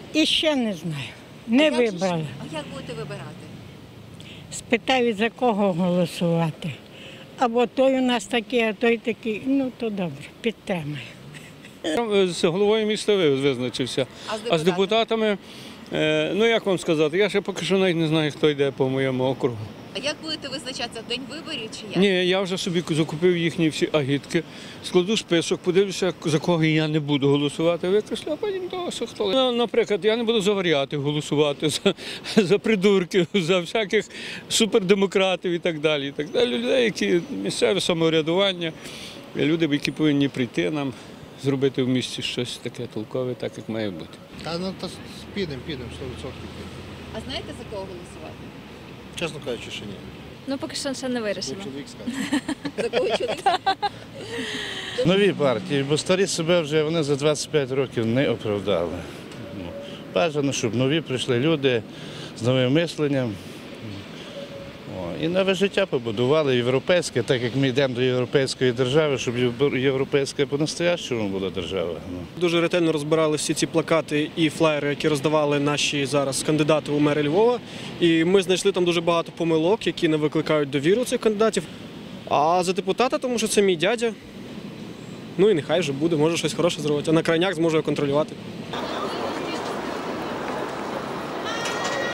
І ще не знаю. Не вибрала. А як будете вибирати? Спитаю, за кого голосувати. Або той у нас такий, а той такий. Ну, то добре, підтримаю. З головою міста визначився. А з депутатами, ну як вам сказати, я ще поки що навіть не знаю, хто йде по моєму округу. А як будете визначатися в день виборів чи як? Ні, я вже собі закупив їхні всі агітки, складу список, подивлюся, за кого я не буду голосувати, викреслю, а потім того, хто. Ну, наприклад, я не буду за варіатів голосувати, за придурків, за всяких супердемократів і так далі. Людей, які місцеве самоврядування, люди, які повинні прийти нам, зробити в місті щось таке толкове, так як має бути. Та ну то підемо, 100% підемо. А знаєте, за кого голосувати? Чесно кажучи, ще ні. Ну, поки що ще не вирішила. Чоловік скаже. За кого чоловік? Нові партії, бо старі себе вже вони за 25 років не оправдали. Бажано, щоб нові прийшли люди з новим мисленням. І нове життя побудували європейське, так як ми йдемо до європейської держави, щоб європейська по-настоящому була держава. Дуже ретельно розбирали всі ці плакати і флаєри, які роздавали наші зараз кандидати у мери Львова. І ми знайшли там дуже багато помилок, які не викликають довіру цих кандидатів. А за депутата, тому що це мій дядя. Ну і нехай вже буде, може щось хороше зробити. А на крайняк зможу його контролювати.